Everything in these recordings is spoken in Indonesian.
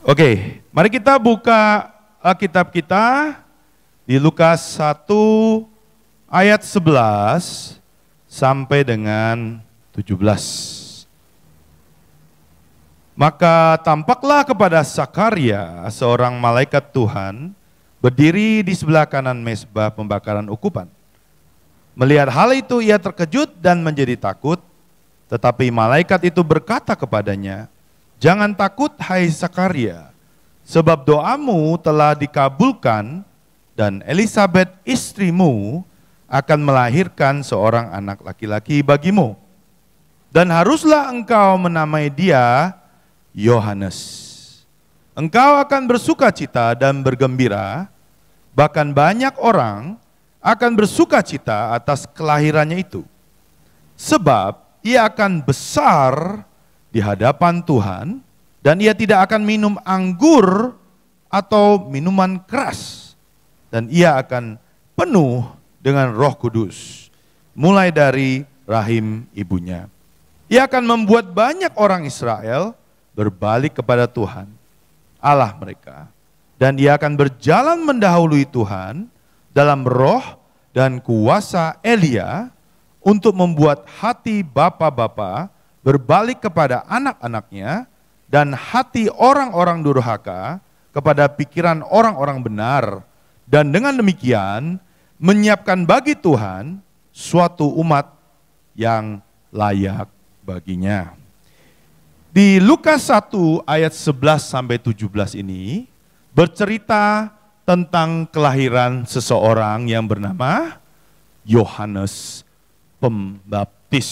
Oke, mari kita buka Alkitab kita di Lukas 1 ayat 11 sampai dengan 17. Maka tampaklah kepada Sakaria seorang malaikat Tuhan berdiri di sebelah kanan mezbah pembakaran ukupan. Melihat hal itu ia terkejut dan menjadi takut, tetapi malaikat itu berkata kepadanya, "Jangan takut hai Sakaria, sebab doamu telah dikabulkan dan Elisabet istrimu akan melahirkan seorang anak laki-laki bagimu. Dan haruslah engkau menamai dia Yohanes. Engkau akan bersukacita dan bergembira, bahkan banyak orang akan bersukacita atas kelahirannya itu. Sebab ia akan besar di hadapan Tuhan, dan ia tidak akan minum anggur atau minuman keras. Dan ia akan penuh dengan Roh Kudus, mulai dari rahim ibunya. Ia akan membuat banyak orang Israel berbalik kepada Tuhan, Allah mereka. Dan ia akan berjalan mendahului Tuhan dalam roh dan kuasa Elia untuk membuat hati bapa-bapa berbalik kepada anak-anaknya dan hati orang-orang durhaka kepada pikiran orang-orang benar. Dan dengan demikian menyiapkan bagi Tuhan suatu umat yang layak baginya." Di Lukas 1 ayat 11 sampai 17 ini bercerita tentang kelahiran seseorang yang bernama Yohanes Pembaptis.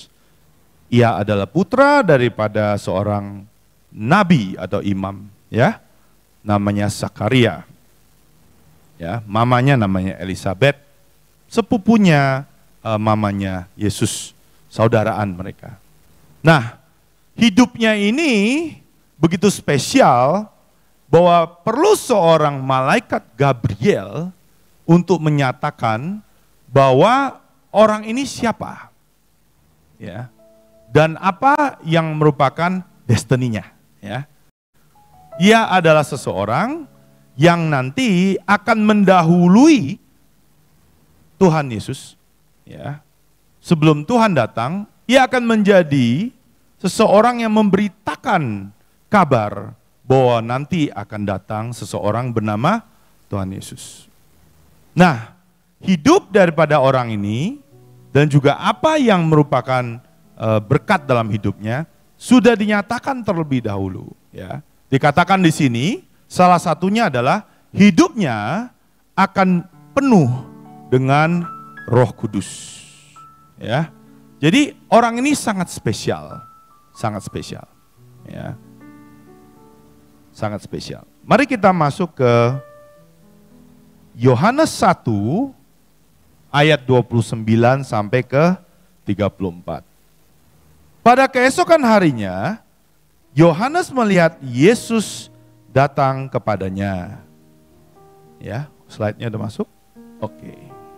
Ia adalah putra daripada seorang nabi atau imam, ya. Namanya Sakaria. Ya, mamanya namanya Elisabet, sepupunya mamanya Yesus, saudaraan mereka. Nah, hidupnya ini begitu spesial bahwa perlu seorang malaikat Gabriel untuk menyatakan bahwa orang ini siapa, ya, dan apa yang merupakan destininya. Ya, ia adalah seseorang yang nanti akan mendahului Tuhan Yesus. Ya, sebelum Tuhan datang, ia akan menjadi seseorang yang memberitakan kabar bahwa nanti akan datang seseorang bernama Tuhan Yesus. Nah, hidup daripada orang ini dan juga apa yang merupakan berkat dalam hidupnya sudah dinyatakan terlebih dahulu. Ya, dikatakan di sini salah satunya adalah hidupnya akan penuh dengan Roh Kudus. Ya, jadi orang ini sangat spesial. Sangat spesial, ya, sangat spesial. Mari kita masuk ke Yohanes 1 ayat 29 sampai ke 34. Pada keesokan harinya, Yohanes melihat Yesus datang kepadanya. Ya, slide-nya udah masuk? Oke.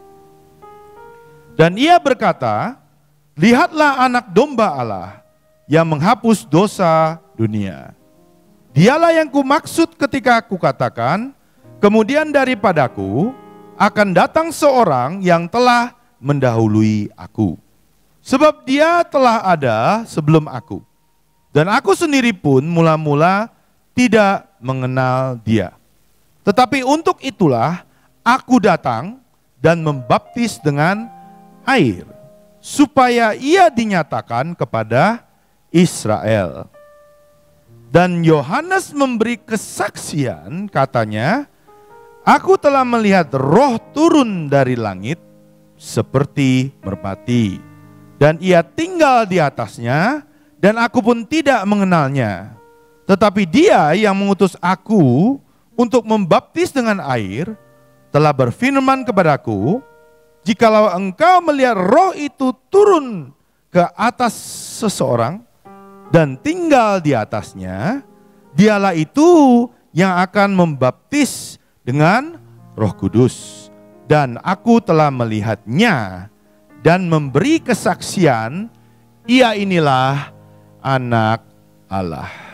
Dan ia berkata, "Lihatlah anak domba Allah yang menghapus dosa dunia. Dialah yang kumaksud ketika aku katakan, kemudian daripadaku akan datang seorang yang telah mendahului aku. Sebab dia telah ada sebelum aku. Dan aku sendiri pun mula-mula tidak mengenal dia. Tetapi untuk itulah aku datang dan membaptis dengan air, supaya ia dinyatakan kepada Israel." Dan Yohanes memberi kesaksian, katanya, "Aku telah melihat Roh turun dari langit seperti merpati, dan ia tinggal di atasnya, dan aku pun tidak mengenalnya. Tetapi dia yang mengutus aku untuk membaptis dengan air telah berfirman kepadaku, jikalau engkau melihat Roh itu turun ke atas seseorang dan tinggal di atasnya, dialah itu yang akan membaptis dengan Roh Kudus. Dan aku telah melihatnya dan memberi kesaksian, ia inilah Anak Allah."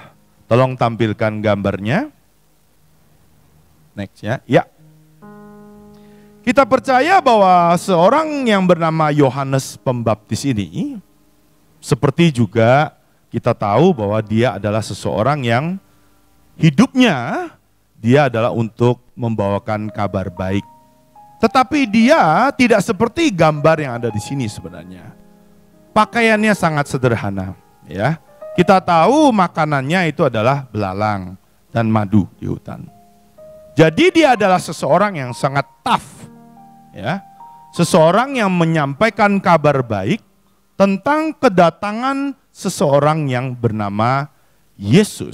Tolong tampilkan gambarnya. Next ya. Ya. Kita percaya bahwa seorang yang bernama Yohanes Pembaptis ini, seperti juga kita tahu bahwa dia adalah seseorang yang hidupnya dia adalah untuk membawakan kabar baik. Tetapi dia tidak seperti gambar yang ada di sini sebenarnya. Pakaiannya sangat sederhana, ya. Kita tahu makanannya itu adalah belalang dan madu di hutan. Jadi dia adalah seseorang yang sangat tough, ya. Seseorang yang menyampaikan kabar baik tentang kedatangan seseorang yang bernama Yesus.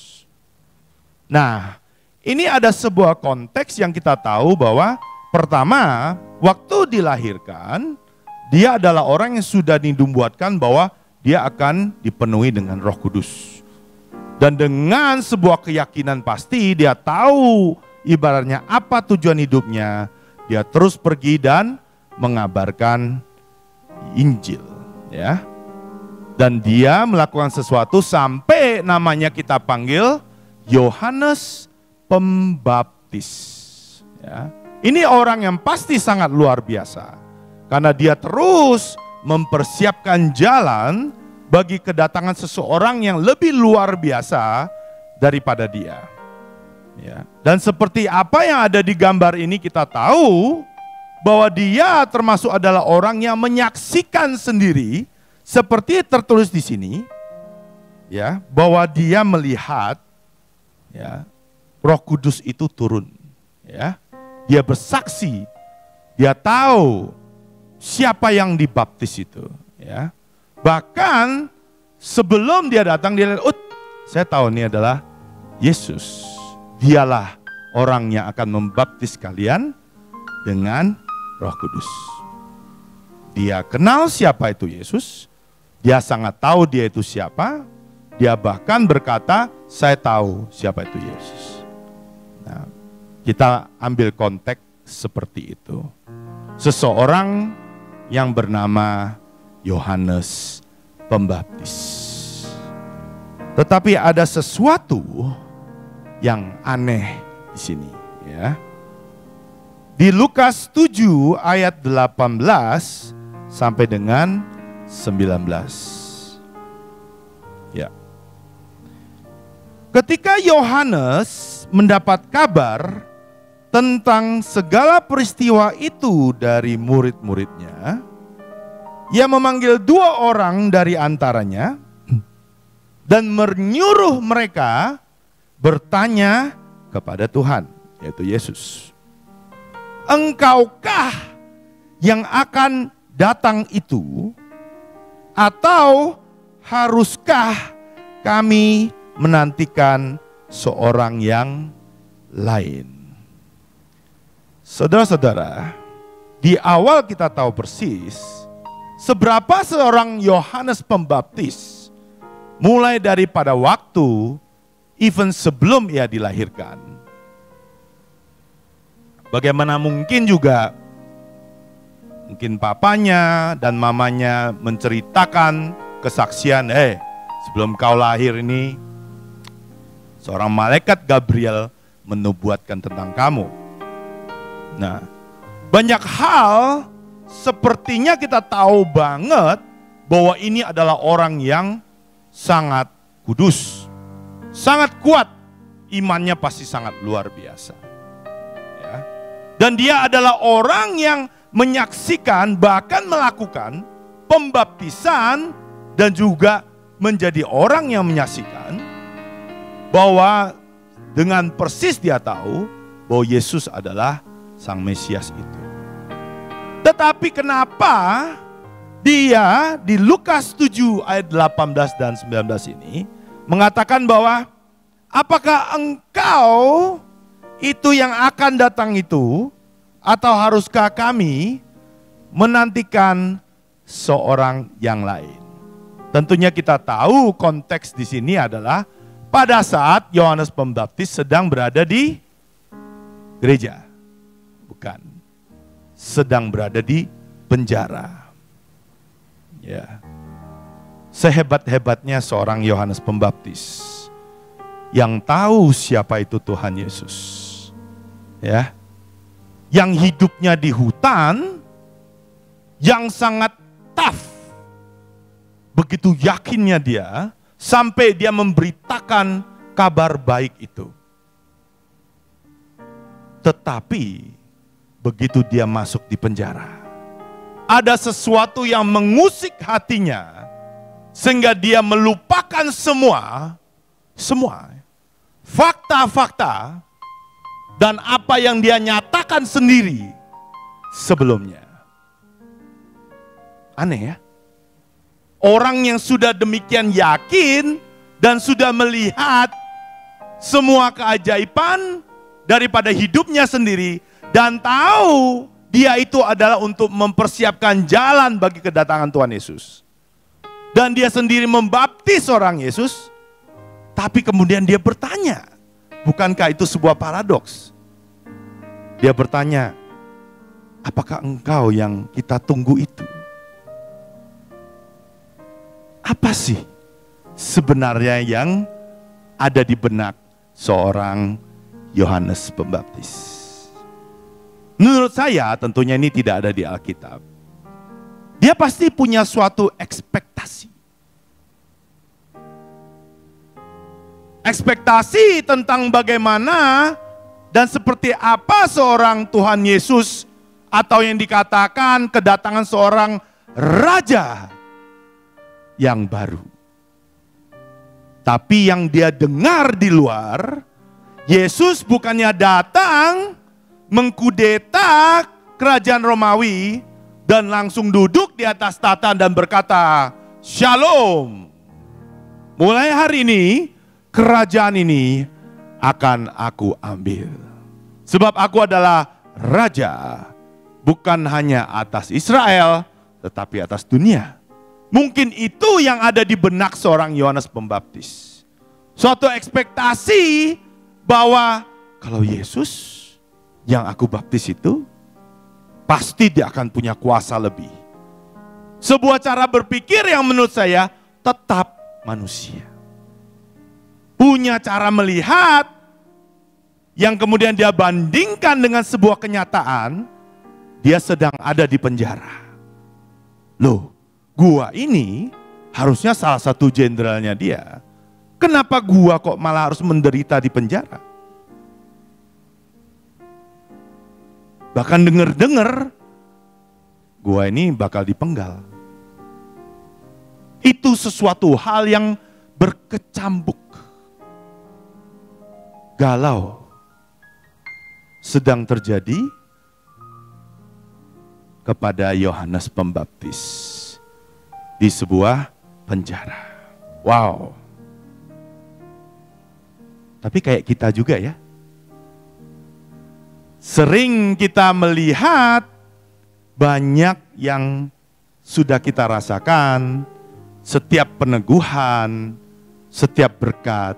Nah, ini ada sebuah konteks yang kita tahu bahwa pertama, waktu dilahirkan, dia adalah orang yang sudah dinubuatkan bahwa dia akan dipenuhi dengan Roh Kudus. Dan dengan sebuah keyakinan pasti dia tahu ibaratnya apa tujuan hidupnya. Dia terus pergi dan mengabarkan Injil, ya. Dan dia melakukan sesuatu sampai namanya kita panggil Yohanes Pembaptis, ya. Ini orang yang pasti sangat luar biasa karena dia terus mempersiapkan jalan bagi kedatangan seseorang yang lebih luar biasa daripada dia. Ya. Dan seperti apa yang ada di gambar ini kita tahu bahwa dia termasuk adalah orang yang menyaksikan sendiri seperti tertulis di sini, ya, bahwa dia melihat, ya, Roh Kudus itu turun, ya. Dia bersaksi, dia tahu siapa yang dibaptis itu, ya. Bahkan sebelum dia datang dia lihat, saya tahu ini adalah Yesus. Dialah orang yang akan membaptis kalian dengan Roh Kudus. Dia kenal siapa itu Yesus. Dia sangat tahu dia itu siapa. Dia bahkan berkata, saya tahu siapa itu Yesus. Nah, kita ambil konteks seperti itu. Seseorang yang bernama Yohanes Pembaptis. Tetapi ada sesuatu yang aneh di sini, ya. Di Lukas 7 ayat 18 sampai dengan 19. Ya. Ketika Yohanes mendapat kabar tentang segala peristiwa itu dari murid-muridnya, ia memanggil 2 orang dari antaranya dan menyuruh mereka bertanya kepada Tuhan, yaitu Yesus. Engkaukah yang akan datang itu, atau haruskah kami menantikan seorang yang lain? Saudara-saudara, di awal kita tahu persis seberapa seorang Yohanes Pembaptis mulai daripada waktu even sebelum ia dilahirkan. Bagaimana mungkin juga mungkin papanya dan mamanya menceritakan kesaksian, sebelum kau lahir ini seorang malaikat Gabriel menubuatkan tentang kamu. Nah, banyak hal sepertinya kita tahu banget bahwa ini adalah orang yang sangat kudus, sangat kuat, imannya pasti sangat luar biasa. Ya. Dan dia adalah orang yang menyaksikan bahkan melakukan pembaptisan dan juga menjadi orang yang menyaksikan bahwa dengan persis dia tahu bahwa Yesus adalah Sang Mesias itu. Tetapi kenapa dia di Lukas 7 ayat 18 dan 19 ini mengatakan bahwa apakah engkau itu yang akan datang itu, atau haruskah kami menantikan seorang yang lain? Tentunya kita tahu konteks di sini adalah pada saat Yohanes Pembaptis sedang berada di gereja. Bukan. Sedang berada di penjara. Ya. Sehebat-hebatnya seorang Yohanes Pembaptis, yang tahu siapa itu Tuhan Yesus. Ya. Yang hidupnya di hutan, yang sangat tough. Begitu yakinnya dia, sampai dia memberitakan kabar baik itu. Tetapi, begitu dia masuk di penjara, ada sesuatu yang mengusik hatinya, sehingga dia melupakan semua fakta-fakta dan apa yang dia nyatakan sendiri sebelumnya. Aneh ya? Orang yang sudah demikian yakin dan sudah melihat semua keajaiban daripada hidupnya sendiri dan tahu dia itu adalah untuk mempersiapkan jalan bagi kedatangan Tuhan Yesus. Dan dia sendiri membaptis orang Yesus, tapi kemudian dia bertanya, bukankah itu sebuah paradoks? Dia bertanya, apakah engkau yang kita tunggu itu? Apa sih sebenarnya yang ada di benak seorang Yohanes Pembaptis? Menurut saya tentunya ini tidak ada di Alkitab. Dia pasti punya suatu ekspektasi. Ekspektasi tentang bagaimana dan seperti apa seorang Tuhan Yesus atau yang dikatakan kedatangan seorang Raja yang baru. Tapi yang dia dengar di luar, Yesus bukannya datang mengkudeta kerajaan Romawi dan langsung duduk di atas tahta dan berkata, "Shalom. Mulai hari ini kerajaan ini akan aku ambil. Sebab aku adalah raja, bukan hanya atas Israel, tetapi atas dunia." Mungkin itu yang ada di benak seorang Yohanes Pembaptis. Suatu ekspektasi bahwa kalau Yesus yang aku baptis itu, pasti dia akan punya kuasa lebih. Sebuah cara berpikir yang menurut saya tetap manusia. Punya cara melihat yang kemudian dia bandingkan dengan sebuah kenyataan, dia sedang ada di penjara. Loh, gua ini harusnya salah satu jenderalnya dia. Kenapa gua kok malah harus menderita di penjara? Bahkan dengar-dengar gua ini bakal dipenggal. Itu sesuatu hal yang berkecambuk. Galau sedang terjadi kepada Yohanes Pembaptis di sebuah penjara. Wow. Tapi kayak kita juga ya. Sering kita melihat banyak yang sudah kita rasakan, setiap peneguhan, setiap berkat.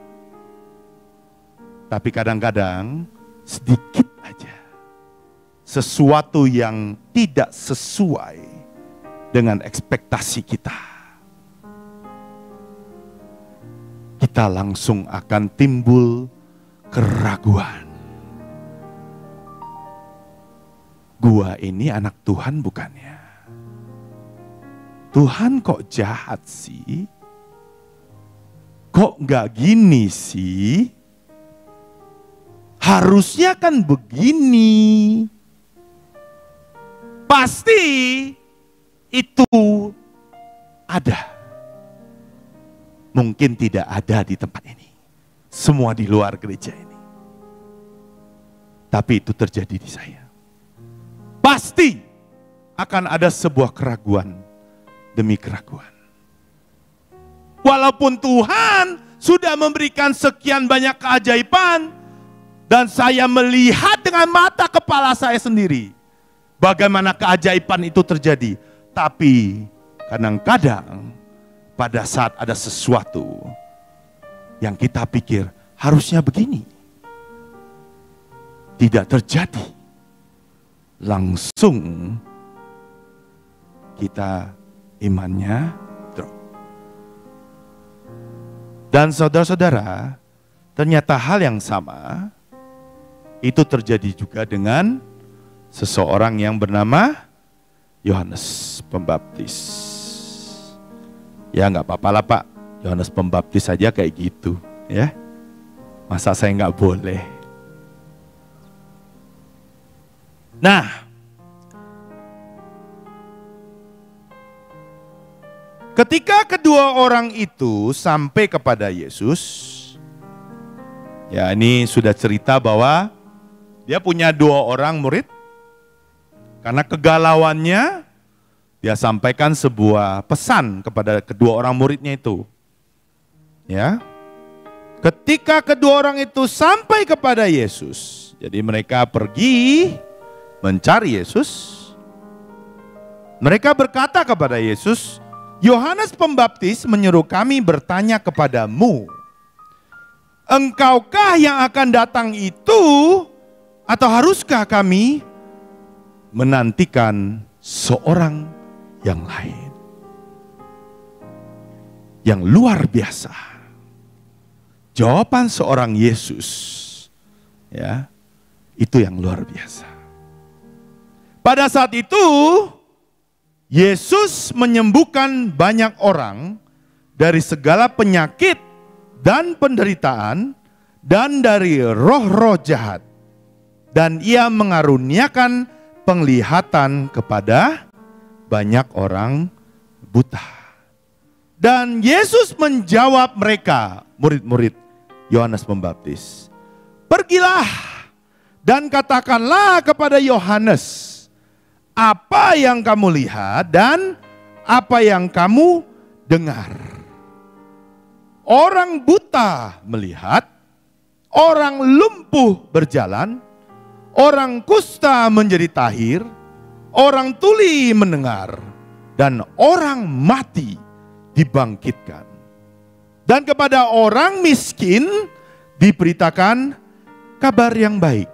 Tapi kadang-kadang sedikit aja sesuatu yang tidak sesuai dengan ekspektasi kita. Kita langsung akan timbul keraguan. Gua ini anak Tuhan bukannya? Tuhan kok jahat sih? Kok gak gini sih? Harusnya kan begini. Pasti itu ada. Mungkin tidak ada di tempat ini. Semua di luar gereja ini. Tapi itu terjadi di saya. Pasti akan ada sebuah keraguan demi keraguan. Walaupun Tuhan sudah memberikan sekian banyak keajaiban dan saya melihat dengan mata kepala saya sendiri bagaimana keajaiban itu terjadi. Tapi kadang-kadang pada saat ada sesuatu yang kita pikir harusnya begini, tidak terjadi. Langsung kita imannya drop. Dan saudara-saudara, ternyata hal yang sama itu terjadi juga dengan seseorang yang bernama Yohanes Pembaptis. Ya nggak apa-apa lah Pak, Yohanes Pembaptis saja kayak gitu ya. Masa saya nggak boleh? Nah, ketika kedua orang itu sampai kepada Yesus, ya ini sudah cerita bahwa dia punya 2 orang murid. Karena kegalauannya, dia sampaikan sebuah pesan kepada kedua orang muridnya itu. Ya, ketika kedua orang itu sampai kepada Yesus, jadi mereka pergi mencari Yesus. Mereka berkata kepada Yesus, Yohanes Pembaptis menyuruh kami bertanya kepadamu, engkaukah yang akan datang itu, atau haruskah kami menantikan seorang yang lain? Yang luar biasa. Jawaban seorang Yesus, ya, itu yang luar biasa. Pada saat itu, Yesus menyembuhkan banyak orang dari segala penyakit dan penderitaan dan dari roh-roh jahat. Dan ia mengaruniakan penglihatan kepada banyak orang buta. Dan Yesus menjawab mereka, murid-murid Yohanes Pembaptis, pergilah dan katakanlah kepada Yohanes apa yang kamu lihat dan apa yang kamu dengar. Orang buta melihat, orang lumpuh berjalan, orang kusta menjadi tahir, orang tuli mendengar, dan orang mati dibangkitkan. Dan kepada orang miskin diberitakan kabar yang baik.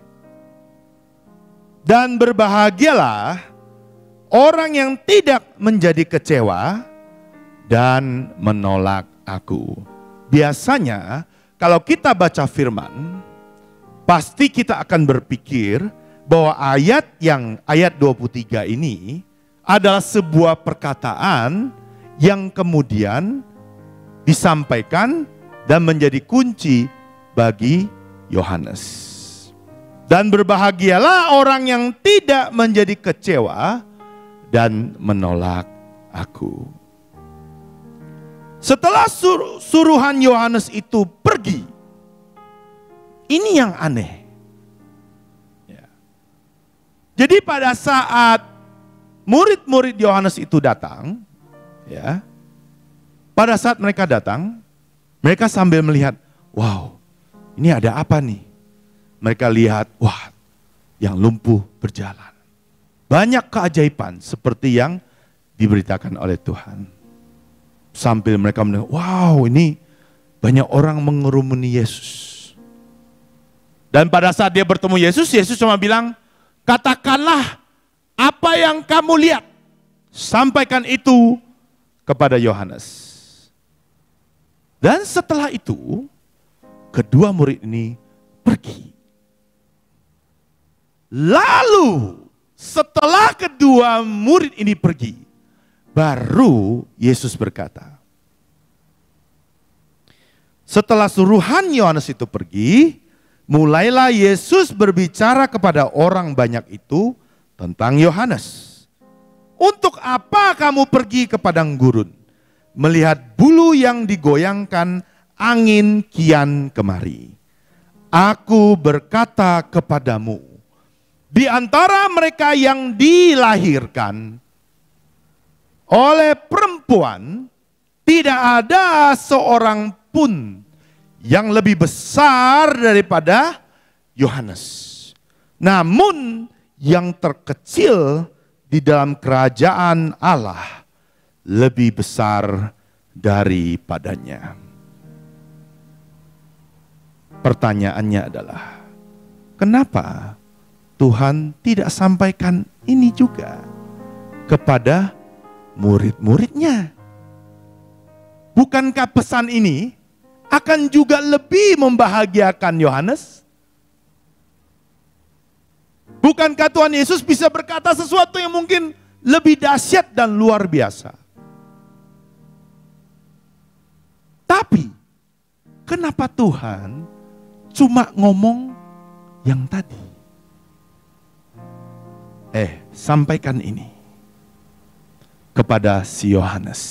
Dan berbahagialah orang yang tidak menjadi kecewa dan menolak aku. Biasanya kalau kita baca firman, pasti kita akan berpikir bahwa ayat 23 ini adalah sebuah perkataan yang kemudian disampaikan dan menjadi kunci bagi Yohanes. Dan berbahagialah orang yang tidak menjadi kecewa dan menolak aku. Setelah suruhan Yohanes itu pergi, ini yang aneh. Ya. Jadi pada saat murid-murid Yohanes itu datang, ya, pada saat mereka datang, mereka sambil melihat, wow, ini ada apa nih? Mereka lihat, wah, yang lumpuh berjalan. Banyak keajaiban seperti yang diberitakan oleh Tuhan. Sambil mereka melihat, wow, ini banyak orang mengerumuni Yesus. Dan pada saat dia bertemu Yesus, Yesus cuma bilang, katakanlah apa yang kamu lihat. Sampaikan itu kepada Yohanes. Dan setelah itu, kedua murid ini pergi. Lalu setelah kedua murid ini pergi, baru Yesus berkata, setelah suruhan Yohanes itu pergi, mulailah Yesus berbicara kepada orang banyak itu tentang Yohanes. Untuk apa kamu pergi ke padang gurun, melihat bulu yang digoyangkan angin kian kemari? Aku berkata kepadamu, di antara mereka yang dilahirkan oleh perempuan, tidak ada seorang pun yang lebih besar daripada Yohanes. Namun yang terkecil di dalam kerajaan Allah lebih besar daripadanya. Pertanyaannya adalah, kenapa Tuhan tidak sampaikan ini juga kepada murid-muridnya? Bukankah pesan ini akan juga lebih membahagiakan Yohanes? Bukankah Tuhan Yesus bisa berkata sesuatu yang mungkin lebih dahsyat dan luar biasa? Tapi, kenapa Tuhan cuma ngomong yang tadi? Sampaikan ini kepada si Yohanes.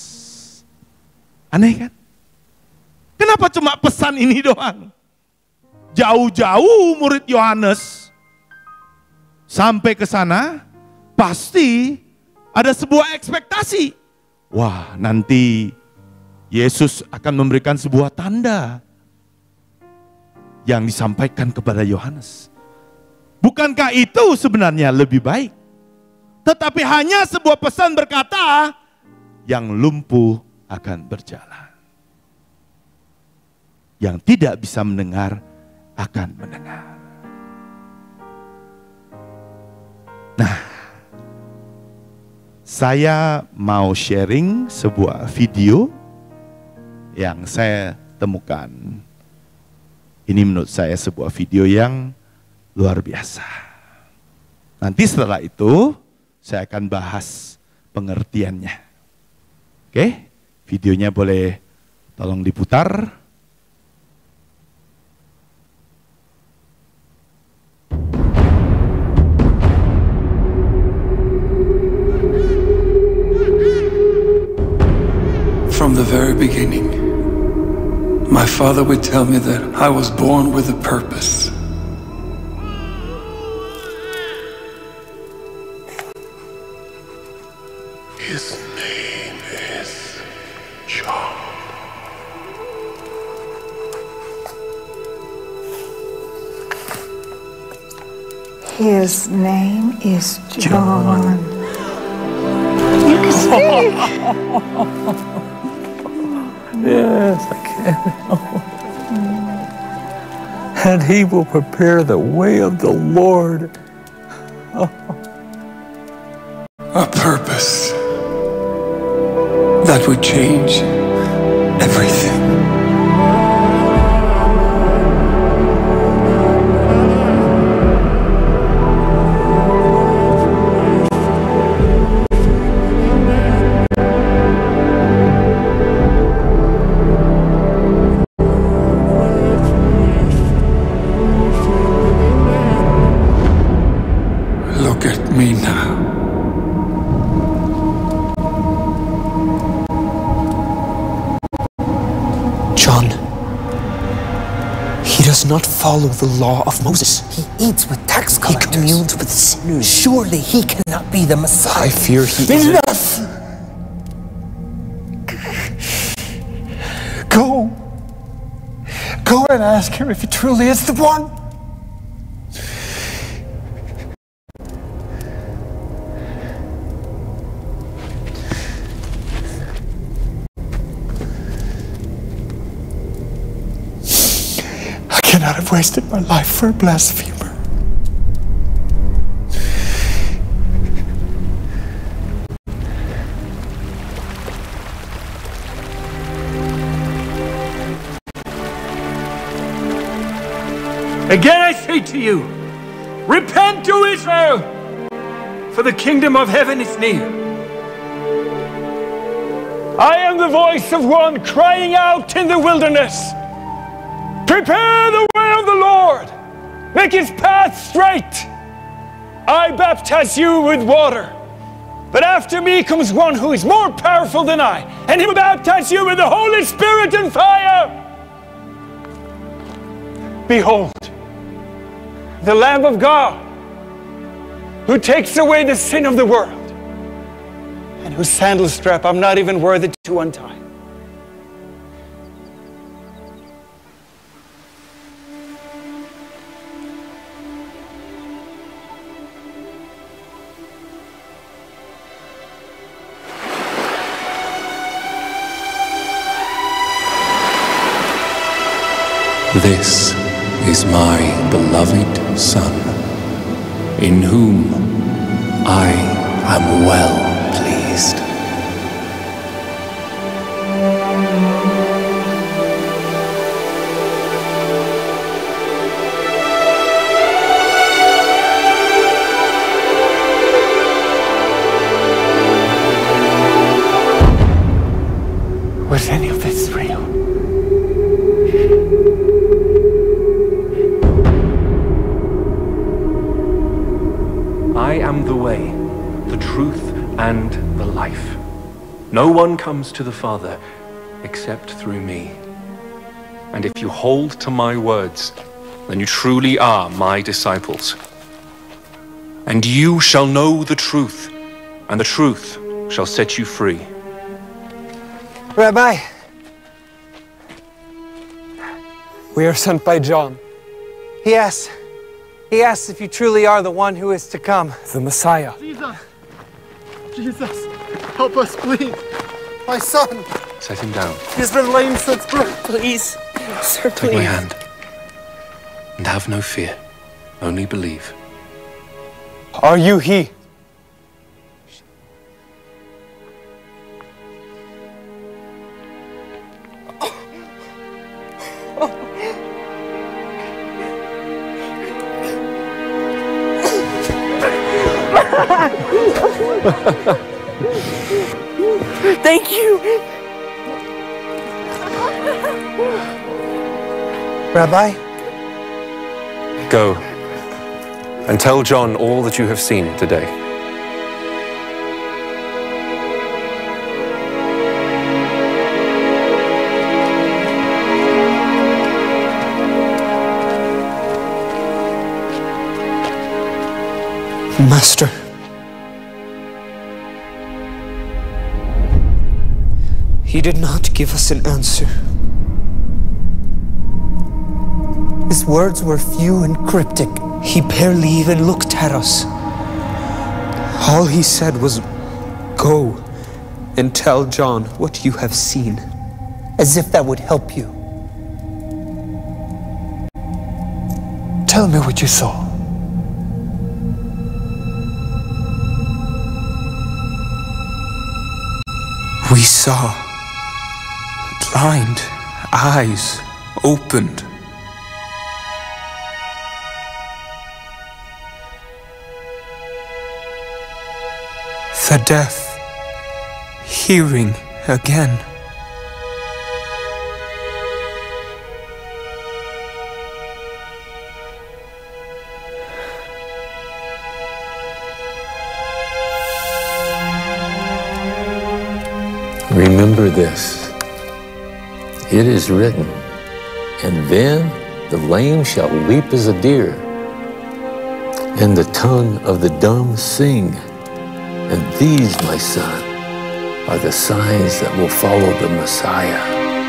Aneh kan? Kenapa cuma pesan ini doang? Jauh-jauh murid Yohanes sampai ke sana, pasti ada sebuah ekspektasi. Wah, nanti Yesus akan memberikan sebuah tanda yang disampaikan kepada Yohanes. Bukankah itu sebenarnya lebih baik? Tetapi hanya sebuah pesan berkata, yang lumpuh akan berjalan. Yang tidak bisa mendengar akan mendengar. Nah, saya mau sharing sebuah video yang saya temukan. Ini menurut saya sebuah video yang luar biasa. Nanti setelah itu saya akan bahas pengertiannya. Oke, videonya boleh tolong diputar. From the very beginning, my father would tell me that I was born with a purpose. His name is John. His name is John. You can speak. Yes, I can. And he will prepare the way of the Lord. A purpose that would change everything. Look at me now. John, he does not follow the law of Moses. He eats with tax collectors. He communes with sinners. Surely he cannot be the Messiah. I fear he is. Enough! Go. Go and ask him if he truly is the one. I cannot have wasted my life for a blasphemer. Again I say to you, repent, O Israel, for the kingdom of heaven is near. I am the voice of one crying out in the wilderness, prepare the way of the Lord, make his path straight. I baptize you with water, but after me comes one who is more powerful than I, and he will baptize you with the Holy Spirit and fire. Behold, the Lamb of God, who takes away the sin of the world, and whose sandal strap I'm not even worthy to untie. This is my beloved Son, in whom I am well pleased. No one comes to the Father except through me. And if you hold to my words, then you truly are my disciples. And you shall know the truth, and the truth shall set you free. Rabbi, we are sent by John. He asks if you truly are the one who is to come, the Messiah. Jesus, help us, please. My son, Set him down. he's been lame since birth. Please, sir, please. Take my hand. And have no fear. Only believe. Are you he? Thank you. Rabbi? Go and tell John all that you have seen today. Master. He did not give us an answer. His words were few and cryptic. He barely even looked at us. All he said was, "Go and tell John what you have seen." As if that would help you. Tell me what you saw. We saw blind eyes opened. The deaf hearing again. Remember this. It is written, and then the lame shall leap as a deer, and the tongue of the dumb sing. And these, my son, are the signs that will follow the Messiah.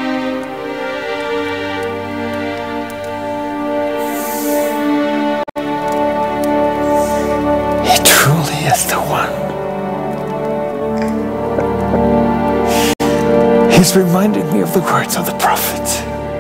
He truly is the one. He's reminding me of the words of the prophets.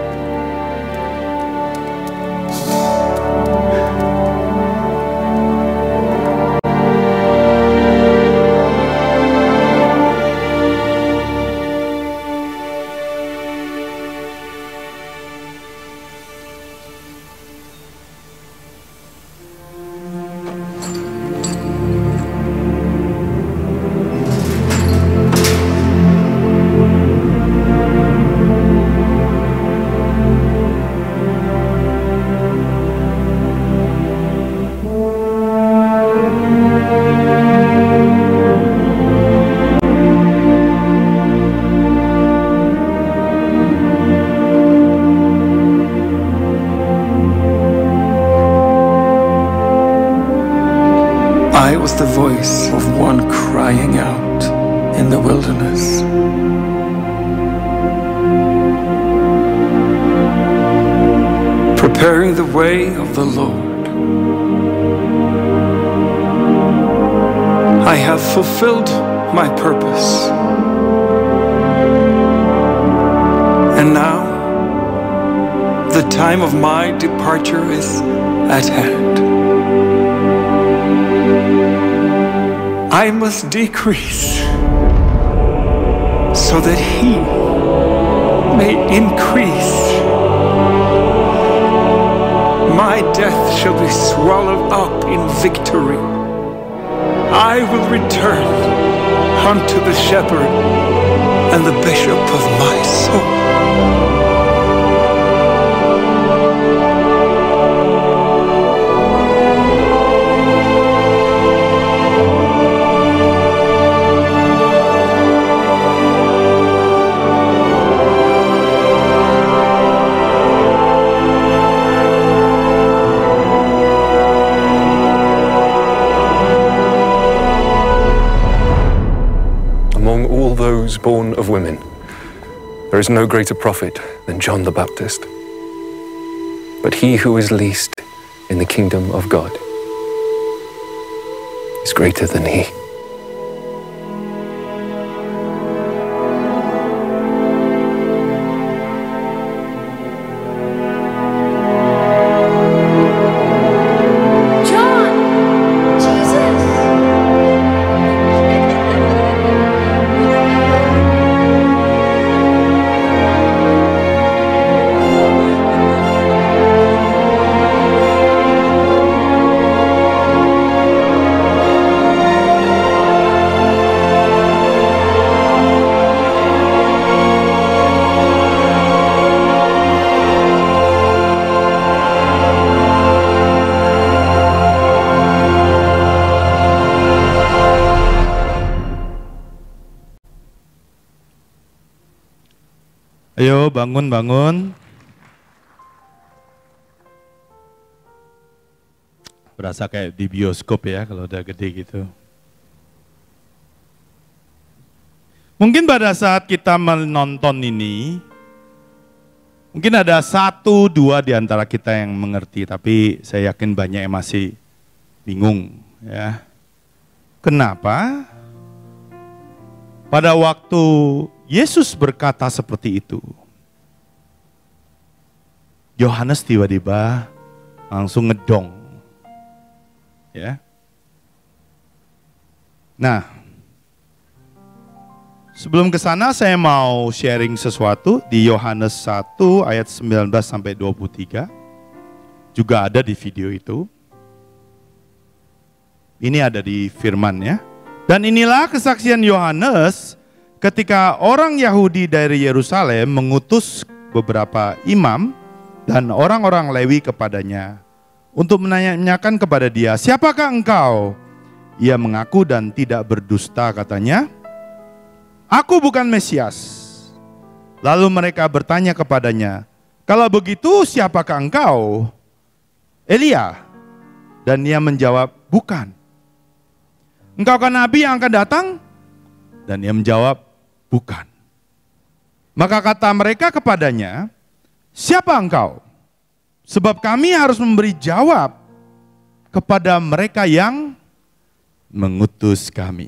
I was the voice of one crying out in the wilderness. Preparing the way of the Lord. I have fulfilled my purpose. And now, the time of my departure is at hand. I must decrease so that He may increase. My death shall be swallowed up in victory. I will return unto the shepherd and the bishop of my soul. born of women. There is no greater prophet than John the Baptist. But he who is least in the kingdom of God is greater than he. Ayo bangun. Berasa kayak di bioskop ya kalau udah gede gitu. Mungkin pada saat kita menonton ini, mungkin ada 1-2 di antara kita yang mengerti, tapi saya yakin banyak yang masih bingung ya. Kenapa? Pada waktu Yesus berkata seperti itu, Yohanes tiba-tiba langsung ngedong. Ya. Nah, sebelum ke sana saya mau sharing sesuatu di Yohanes 1 ayat 19 sampai 23. Juga ada di video itu. Ini ada di firman ya. Dan inilah kesaksian Yohanes ketika orang Yahudi dari Yerusalem mengutus beberapa imam dan orang-orang Lewi kepadanya untuk menanyakan kepada dia, siapakah engkau? Ia mengaku dan tidak berdusta katanya, aku bukan Mesias. Lalu mereka bertanya kepadanya, kalau begitu siapakah engkau? Elia. Dan ia menjawab, bukan. Engkaukah nabi yang akan datang? Dan ia menjawab, bukan. Maka kata mereka kepadanya, siapa engkau? Sebab kami harus memberi jawab kepada mereka yang mengutus kami.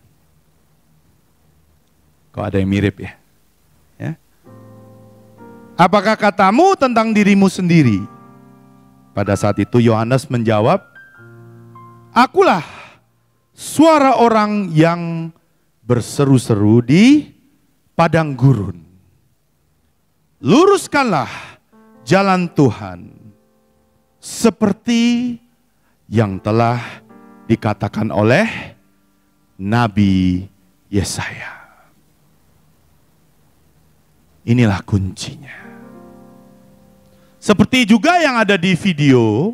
Kok ada yang mirip ya? Ya? Apakah katamu tentang dirimu sendiri? Pada saat itu Yohanes menjawab, akulah suara orang yang berseru-seru di padang gurun. Luruskanlah jalan Tuhan seperti yang telah dikatakan oleh Nabi Yesaya. Inilah kuncinya. Seperti juga yang ada di video,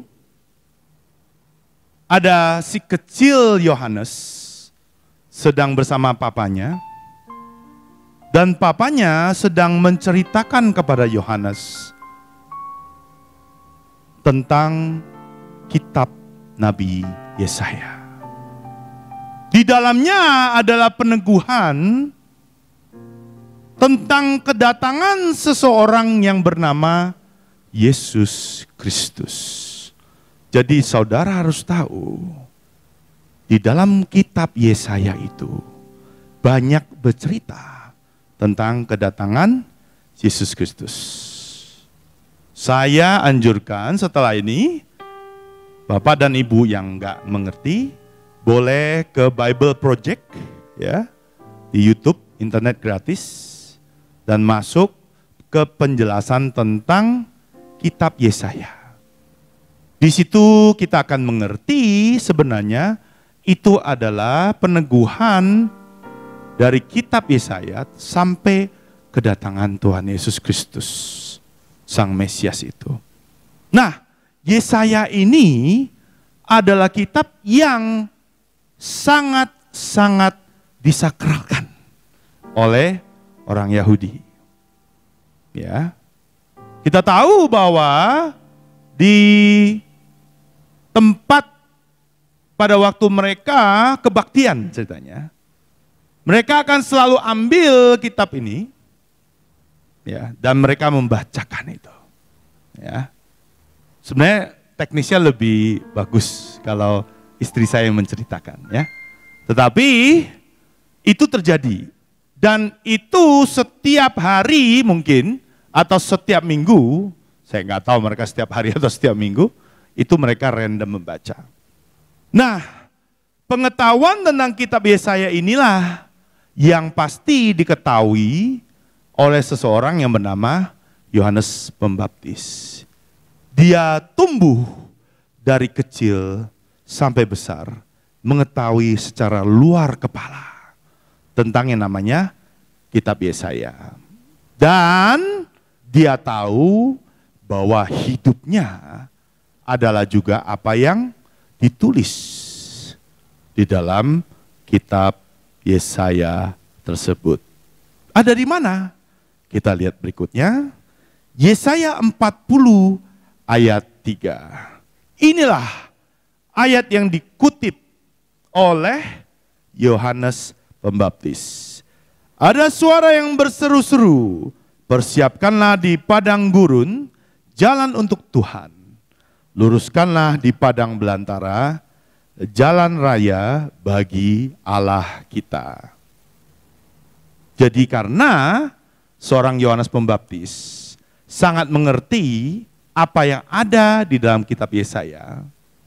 ada si kecil Yohanes sedang bersama papanya, dan papanya sedang menceritakan kepada Yohanes tentang kitab Nabi Yesaya. Di dalamnya adalah peneguhan tentang kedatangan seseorang yang bernama Yesus Kristus. Jadi saudara harus tahu, di dalam kitab Yesaya itu banyak bercerita tentang kedatangan Yesus Kristus. Saya anjurkan setelah ini, Bapak dan Ibu yang nggak mengerti, boleh ke Bible Project ya di YouTube, internet gratis, dan masuk ke penjelasan tentang kitab Yesaya. Di situ kita akan mengerti sebenarnya itu adalah peneguhan dari kitab Yesaya sampai kedatangan Tuhan Yesus Kristus, Sang Mesias itu. Nah, Yesaya ini adalah kitab yang sangat-sangat disakralkan oleh orang Yahudi. Ya. Kita tahu bahwa di tempat pada waktu mereka kebaktian ceritanya, Mereka akan selalu ambil kitab ini, ya, dan mereka membacakan itu. Ya. Sebenarnya teknisnya lebih bagus kalau istri saya yang menceritakan, ya. Tetapi itu terjadi, dan itu setiap hari mungkin atau setiap minggu. Saya nggak tahu mereka setiap hari atau setiap minggu. Itu mereka random membaca. Nah, pengetahuan tentang kitab Yesaya inilah yang pasti diketahui oleh seseorang yang bernama Yohanes Pembaptis. Dia tumbuh dari kecil sampai besar, mengetahui secara luar kepala tentang yang namanya kitab Yesaya. Dan dia tahu bahwa hidupnya adalah juga apa yang ditulis di dalam kitab Yesaya tersebut. Ada di mana? Kita lihat berikutnya. Yesaya 40 ayat 3. Inilah ayat yang dikutip oleh Yohanes Pembaptis. Ada suara yang berseru-seru, persiapkanlah di padang gurun jalan untuk Tuhan. Luruskanlah di padang belantara jalan raya bagi Allah kita. Jadi karena seorang Yohanes Pembaptis sangat mengerti apa yang ada di dalam kitab Yesaya,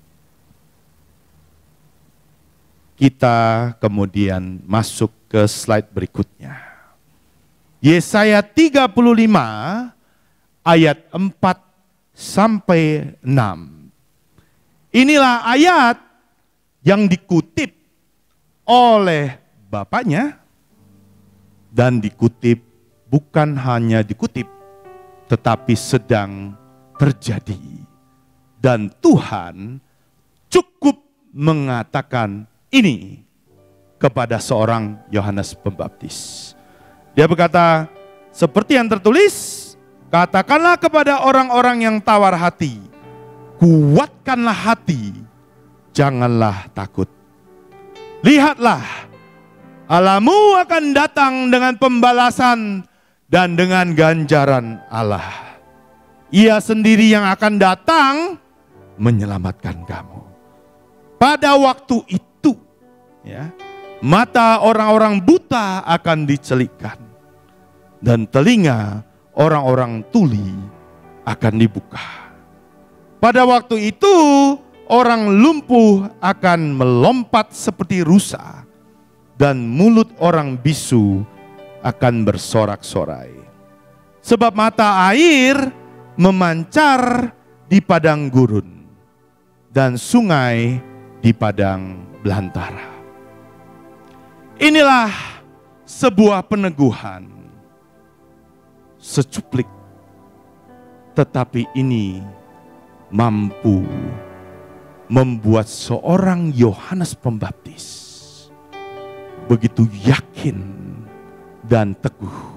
kita kemudian masuk ke slide berikutnya. Yesaya 35 ayat 4 sampai 6. Inilah ayat yang dikutip oleh bapaknya, dan dikutip bukan hanya dikutip, tetapi sedang terjadi. Dan Tuhan cukup mengatakan ini kepada seorang Yohanes Pembaptis. Dia berkata, seperti yang tertulis, katakanlah kepada orang-orang yang tawar hati, kuatkanlah hati, janganlah takut. Lihatlah, Allahmu akan datang dengan pembalasan dan dengan ganjaran Allah. Ia sendiri yang akan datang menyelamatkan kamu. Pada waktu itu, ya, mata orang-orang buta akan dicelikkan, dan telinga orang-orang tuli akan dibuka. Pada waktu itu, orang lumpuh akan melompat seperti rusa, dan mulut orang bisu akan bersorak-sorai. Sebab mata air memancar di padang gurun, dan sungai di padang belantara. Inilah sebuah peneguhan secuplik, tetapi ini mampu membuat seorang Yohanes Pembaptis begitu yakin dan teguh.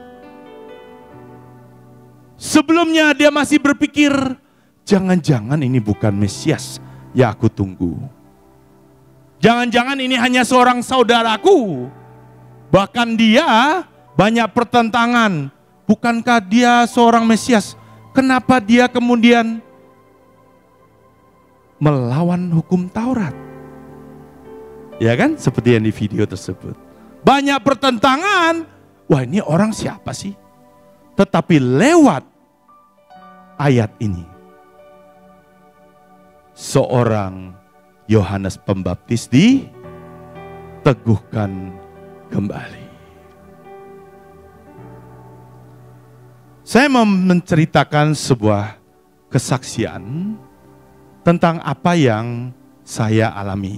Sebelumnya dia masih berpikir, jangan-jangan ini bukan Mesias yang aku tunggu. Jangan-jangan ini hanya seorang saudaraku. Bahkan dia banyak pertentangan. Bukankah dia seorang Mesias? Kenapa dia kemudian melawan hukum Taurat? Ya kan, seperti yang di video tersebut. Banyak pertentangan. Wah, ini orang siapa sih? Tetapi lewat ayat ini, seorang Yohanes Pembaptis diteguhkan kembali. Saya mau menceritakan sebuah kesaksian tentang apa yang saya alami.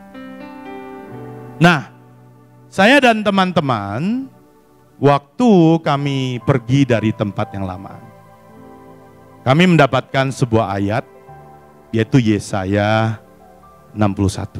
Nah, saya dan teman-teman waktu kami pergi dari tempat yang lama, kami mendapatkan sebuah ayat, yaitu Yesaya 61.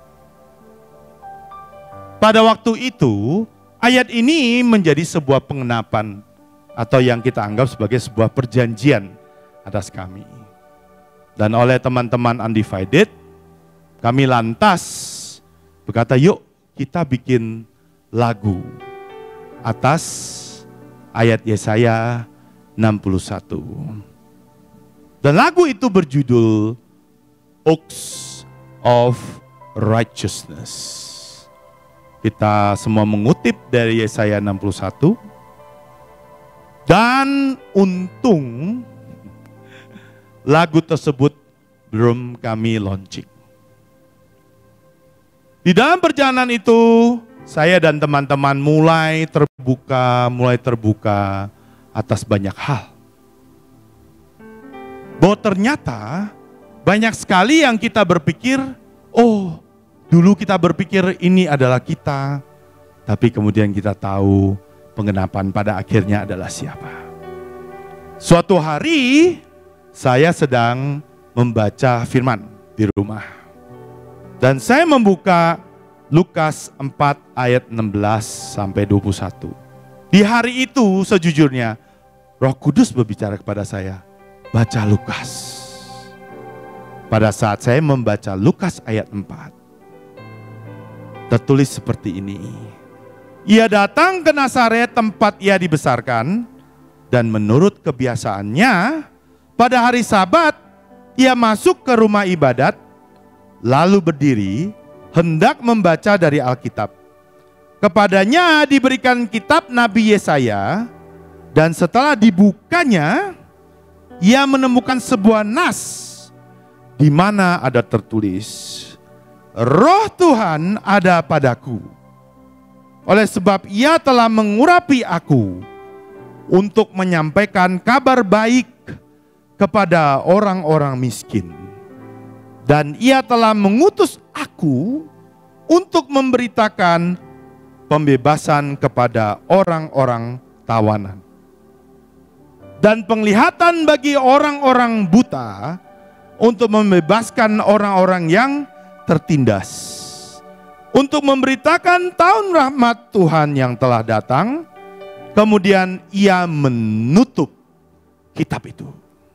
Pada waktu itu, ayat ini menjadi sebuah pengenapan atau yang kita anggap sebagai sebuah perjanjian atas kami. Dan oleh teman-teman Undivided, kami lantas berkata, yuk kita bikin lagu atas ayat Yesaya 61. Dan lagu itu berjudul Oaks of Righteousness. Kita semua mengutip dari Yesaya 61. Dan untung lagu tersebut belum kami launching. Di dalam perjalanan itu, saya dan teman-teman mulai terbuka atas banyak hal. Bahwa ternyata banyak sekali yang kita berpikir, oh dulu kita berpikir ini adalah kita, tapi kemudian kita tahu penggenapan pada akhirnya adalah siapa. Suatu hari saya sedang membaca firman di rumah. Dan saya membuka Lukas 4 ayat 16 sampai 21. Di hari itu sejujurnya Roh Kudus berbicara kepada saya, baca Lukas. Pada saat saya membaca Lukas ayat 4, tertulis seperti ini. Ia datang ke Nazaret tempat ia dibesarkan, dan menurut kebiasaannya pada hari Sabat ia masuk ke rumah ibadat, lalu berdiri, hendak membaca dari Alkitab. Kepadanya diberikan kitab Nabi Yesaya, dan setelah dibukanya, ia menemukan sebuah nas, di mana ada tertulis, Roh Tuhan ada padaku, oleh sebab ia telah mengurapi aku, untuk menyampaikan kabar baik kepada orang-orang miskin. Dan ia telah mengutus aku untuk memberitakan pembebasan kepada orang-orang tawanan. Dan penglihatan bagi orang-orang buta, untuk membebaskan orang-orang yang tertindas. Untuk memberitakan tahun rahmat Tuhan yang telah datang. Kemudian ia menutup kitab itu,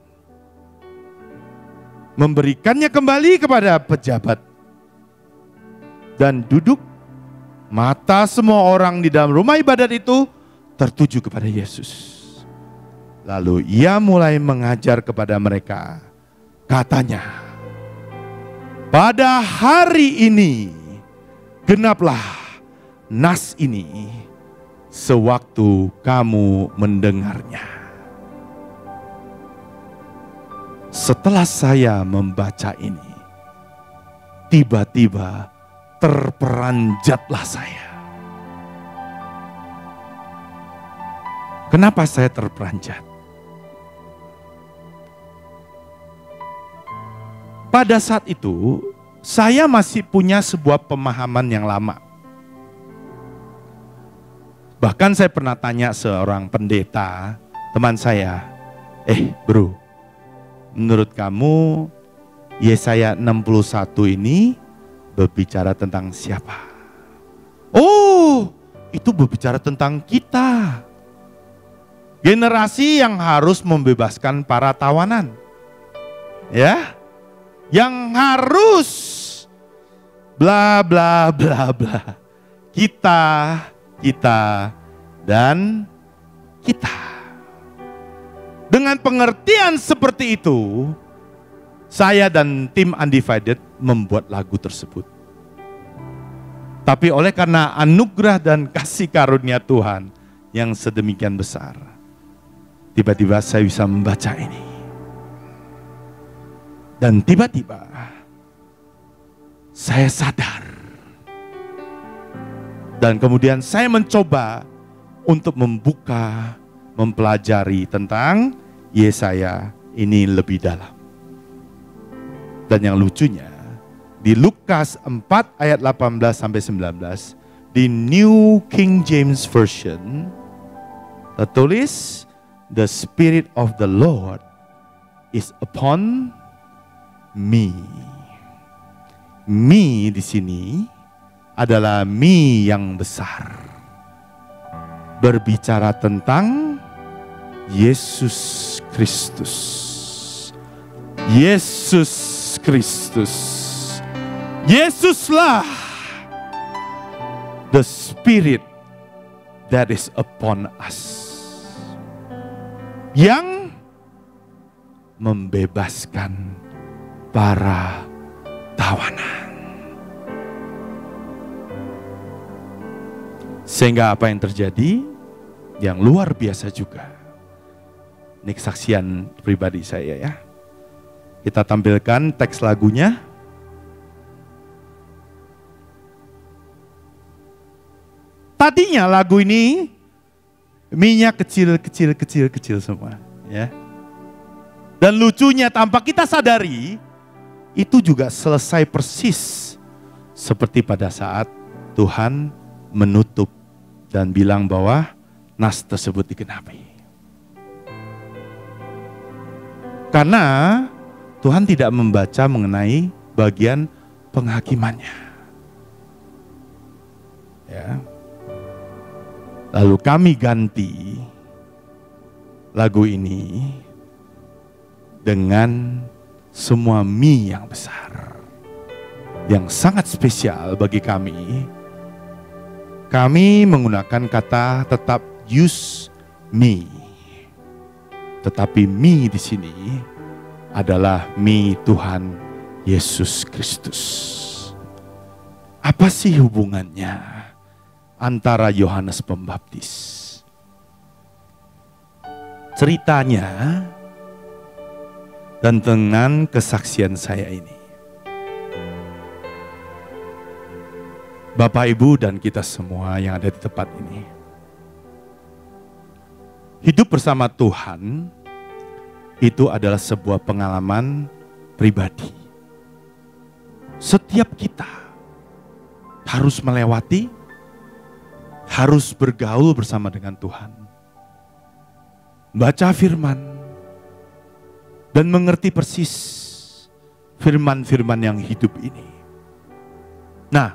memberikannya kembali kepada pejabat, dan duduk. Mata semua orang di dalam rumah ibadat itu tertuju kepada Yesus. Lalu ia mulai mengajar kepada mereka. Katanya, pada hari ini genaplah nas ini sewaktu kamu mendengarnya. Setelah saya membaca ini, tiba-tiba terperanjatlah saya. Kenapa saya terperanjat? Pada saat itu, saya masih punya sebuah pemahaman yang lama. Bahkan saya pernah tanya seorang pendeta, teman saya, bro, menurut kamu Yesaya 61 ini berbicara tentang siapa? Oh, itu berbicara tentang kita. Generasi yang harus membebaskan para tawanan. Ya, yang harus bla bla bla bla. Kita, dan kita. Dengan pengertian seperti itu, saya dan tim Undivided membuat lagu tersebut. Tapi oleh karena anugerah dan kasih karunia Tuhan yang sedemikian besar, tiba-tiba saya bisa membaca ini. Dan tiba-tiba saya sadar. Dan kemudian saya mencoba untuk membuka, mempelajari tentang Yesaya ini lebih dalam. Dan yang lucunya, di Lukas 4 ayat 18 sampai 19, di New King James Version, tertulis, The Spirit of the Lord is upon me. Me di sini adalah me yang besar. Berbicara tentang Yesus Kristus. Yesus Kristus. Yesuslah the Spirit that is upon us. Yang membebaskan para tawanan. Sehingga apa yang terjadi? Yang luar biasa juga. Ini kesaksian pribadi saya ya. Kita tampilkan teks lagunya. Tadinya lagu ini minyak kecil semua, ya. Dan lucunya tanpa kita sadari, itu juga selesai persis seperti pada saat Tuhan menutup dan bilang bahwa nas tersebut digenapi. Karena Tuhan tidak membaca mengenai bagian penghakimannya. Ya. Lalu kami ganti lagu ini dengan semua mie yang besar, yang sangat spesial bagi kami. Kami menggunakan kata tetap use me, tetapi mie di sini adalah mie Tuhan Yesus Kristus. Apa sih hubungannya antara Yohanes Pembaptis? Ceritanya dan dengan kesaksian saya ini. Bapak, Ibu, dan kita semua yang ada di tempat ini. Hidup bersama Tuhan itu adalah sebuah pengalaman pribadi. Setiap kita harus melewati, harus bergaul bersama dengan Tuhan. Baca firman dan mengerti persis firman-firman yang hidup ini. Nah,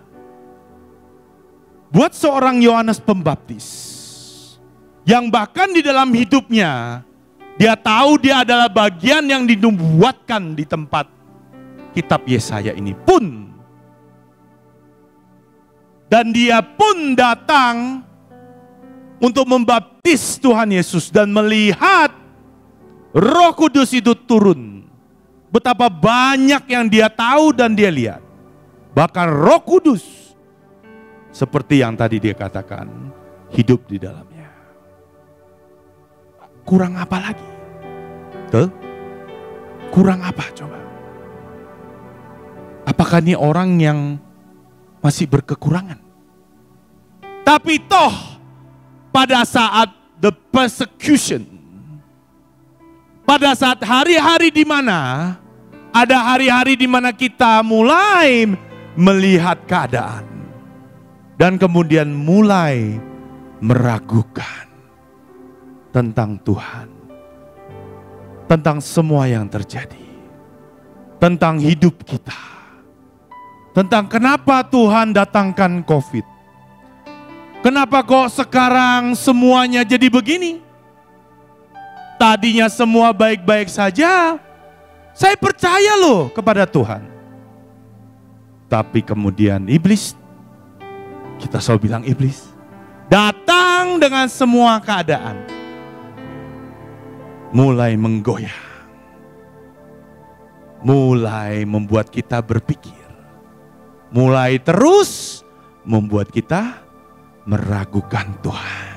buat seorang Yohanes Pembaptis yang bahkan di dalam hidupnya dia tahu dia adalah bagian yang dinubuatkan di tempat kitab Yesaya ini pun, dan dia pun datang untuk membaptis Tuhan Yesus dan melihat Roh Kudus itu turun. Betapa banyak yang dia tahu dan dia lihat. Bahkan Roh Kudus, seperti yang tadi dia katakan, hidup di dalamnya. Kurang apa lagi? Tuh? Kurang apa coba? Apakah ini orang yang masih berkekurangan? Tapi toh pada saat the persecution, pada saat hari-hari di mana ada hari-hari di mana kita mulai melihat keadaan dan kemudian mulai meragukan tentang Tuhan, tentang semua yang terjadi, tentang hidup kita, tentang kenapa Tuhan datangkan COVID. Kenapa kok sekarang semuanya jadi begini? Tadinya semua baik-baik saja. Saya percaya loh kepada Tuhan. Tapi kemudian iblis, kita selalu bilang iblis, datang dengan semua keadaan. Mulai menggoyang. Mulai membuat kita berpikir. Mulai terus membuat kita meragukan Tuhan.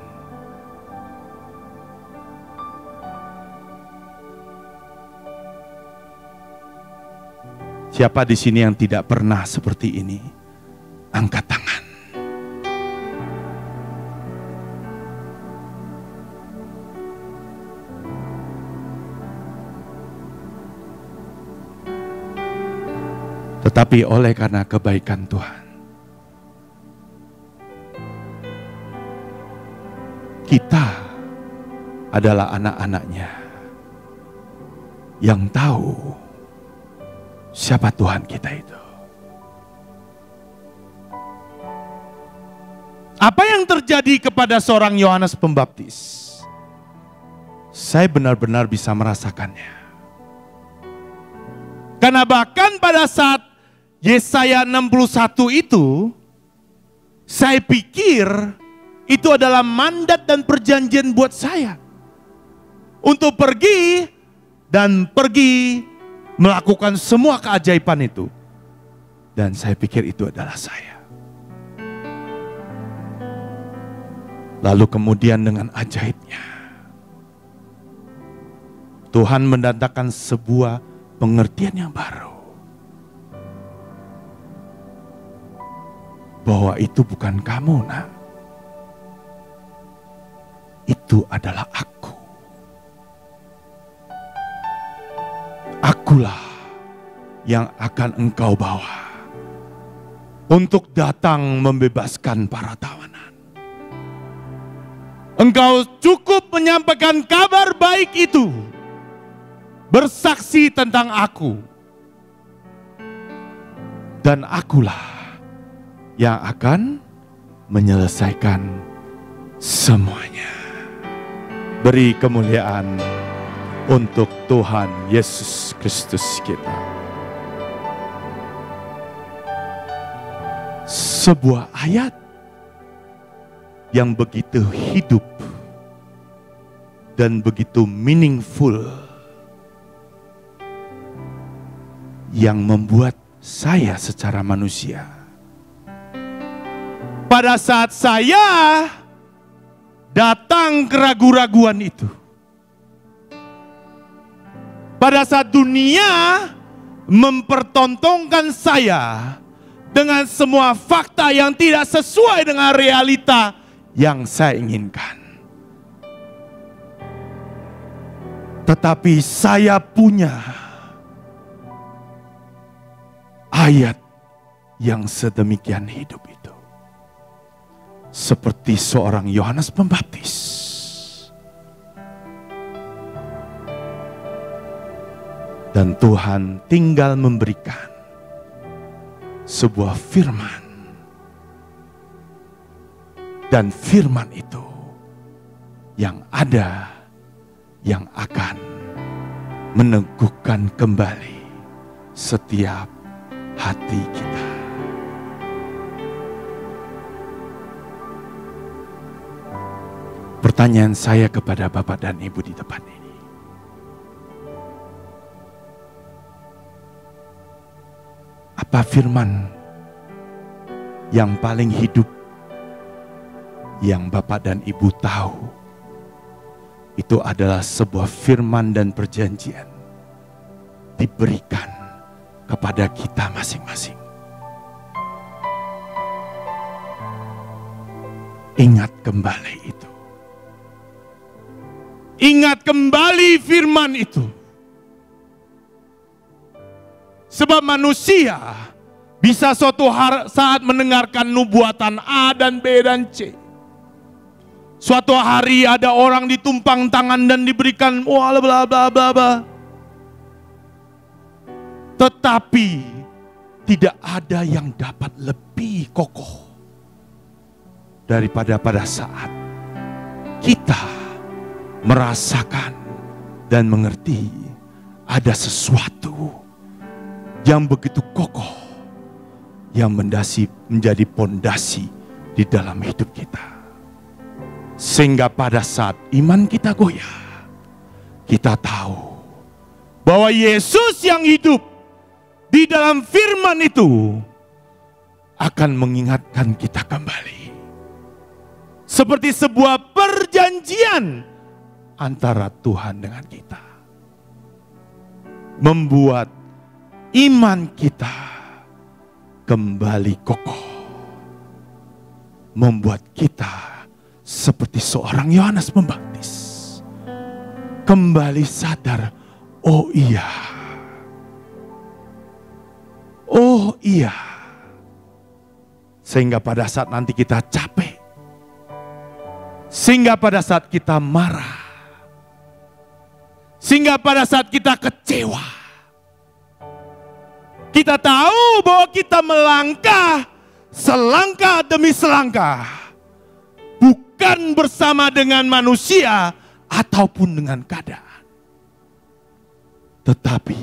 Siapa di sini yang tidak pernah seperti ini? Angkat tangan. Tetapi oleh karena kebaikan Tuhan, kita adalah anak-anaknya yang tahu siapa Tuhan kita itu. Apa yang terjadi kepada seorang Yohanes Pembaptis? Saya benar-benar bisa merasakannya. Karena bahkan pada saat Yesaya 61 itu, saya pikir itu adalah mandat dan perjanjian buat saya. Untuk pergi melakukan semua keajaiban itu. Dan saya pikir itu adalah saya. Lalu kemudian dengan ajaibnya, Tuhan mendatangkan sebuah pengertian yang baru. Bahwa itu bukan kamu, nak. Itu adalah aku. Akulah yang akan engkau bawa untuk datang membebaskan para tawanan. Engkau cukup menyampaikan kabar baik itu, bersaksi tentang aku, dan akulah yang akan menyelesaikan semuanya. Beri kemuliaan untuk Tuhan Yesus Kristus kita. Sebuah ayat yang begitu hidup dan begitu meaningful, yang membuat saya secara manusia, pada saat saya datang keraguan-raguan itu, pada saat dunia mempertontonkan saya dengan semua fakta yang tidak sesuai dengan realita yang saya inginkan, tetapi saya punya ayat yang sedemikian hidup itu. Seperti seorang Yohanes Pembaptis. Dan Tuhan tinggal memberikan sebuah firman. Dan firman itu yang ada, yang akan meneguhkan kembali setiap hati kita. Pertanyaan saya kepada Bapak dan Ibu di depan ini, apa firman yang paling hidup yang Bapak dan Ibu tahu itu adalah sebuah firman dan perjanjian diberikan kepada kita masing-masing? Ingat kembali itu. Ingat kembali firman itu. Sebab manusia bisa suatu saat mendengarkan nubuatan A dan B dan C. Suatu hari ada orang ditumpang tangan dan diberikan bla bla bla bla bla. Tetapi tidak ada yang dapat lebih kokoh daripada pada saat kita merasakan dan mengerti ada sesuatu yang begitu kokoh yang menjadi pondasi di dalam hidup kita. Sehingga pada saat iman kita goyah, kita tahu bahwa Yesus yang hidup di dalam firman itu akan mengingatkan kita kembali. Seperti sebuah perjanjian antara Tuhan dengan kita. Membuat iman kita kembali kokoh. Membuat kita seperti seorang Yohanes Pembaptis kembali sadar, oh iya, oh iya. Sehingga pada saat nanti kita capek, sehingga pada saat kita marah, sehingga pada saat kita kecewa, kita tahu bahwa kita melangkah selangkah demi selangkah, bukan bersama dengan manusia ataupun dengan keadaan, tetapi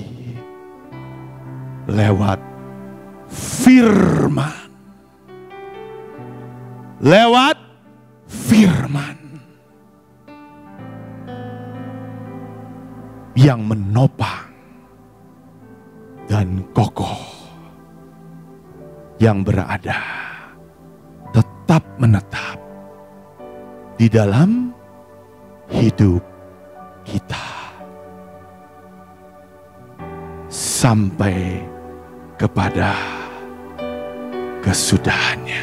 lewat firman. Lewat firman yang menopang dan kokoh, yang berada, tetap menetap di dalam hidup kita sampai kepada kesudahannya.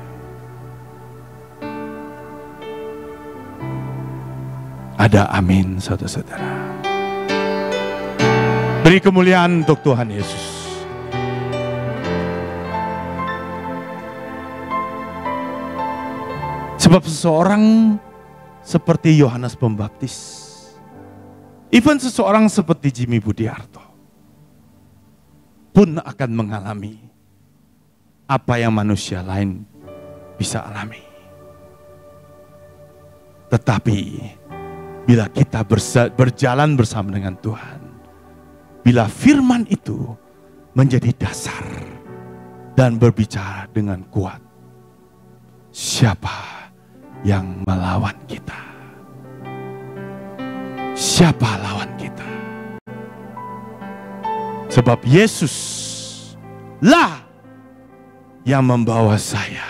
Ada amin, saudara-saudara. Beri kemuliaan untuk Tuhan Yesus. Sebab seseorang seperti Yohanes Pembaptis, even seseorang seperti Jimmy Budiarto, pun akan mengalami apa yang manusia lain bisa alami. Tetapi bila kita berjalan bersama dengan Tuhan, bila firman itu menjadi dasar dan berbicara dengan kuat, siapa yang melawan kita? Siapa lawan kita? Sebab Yesus lah yang membawa saya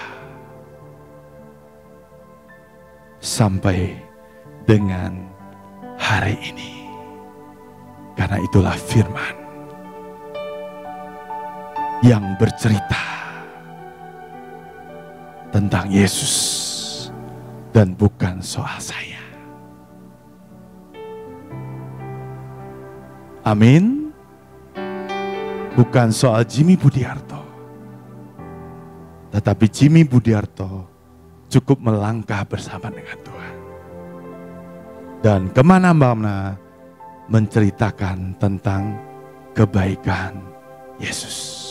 sampai dengan hari ini. Karena itulah firman yang bercerita tentang Yesus dan bukan soal saya. Amin. Bukan soal Jimmy Budiarto, tetapi Jimmy Budiarto cukup melangkah bersama dengan Tuhan dan kemana-mana menceritakan tentang kebaikan Yesus.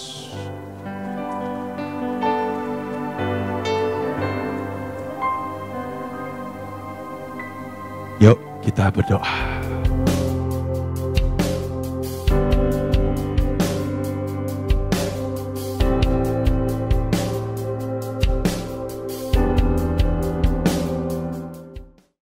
Yuk kita berdoa.